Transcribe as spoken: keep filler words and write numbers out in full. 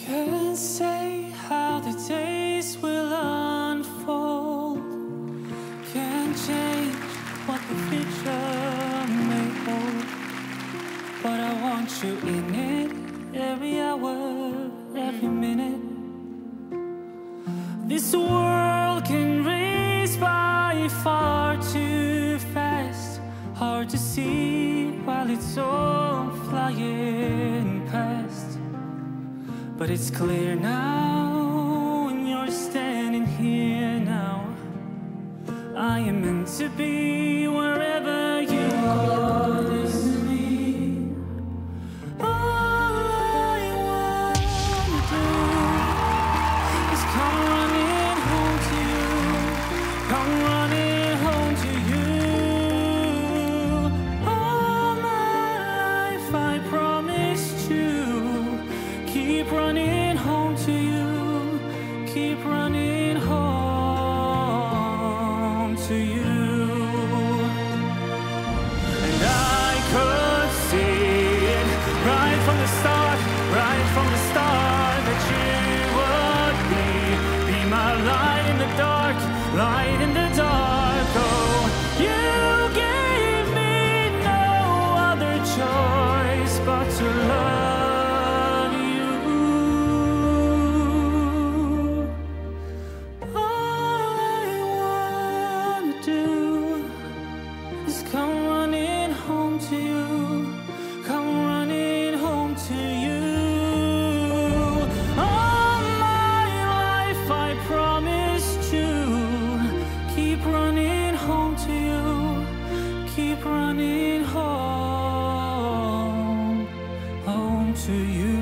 Can't say how the days will unfold. Can't change what the future may hold. But I want you in it, every hour, every minute. This world can race by far too fast. Hard to see while it's all flying past. But it's clear now, when you're standing here now. I am meant to be wherever you are with me. All I wanna do is come running home to you. Come running home to you. All my life I promised you. Keep running home to you. Keep running home to you. And I could see it right from the start, right from the start, that you would be, be my light in the dark, light in the dark. Oh, you gave me no other choice but to love you. All I wanna do is come running home to you. Come running home to you. All my life I promised you. Keep running home to you. Keep running home, home to you.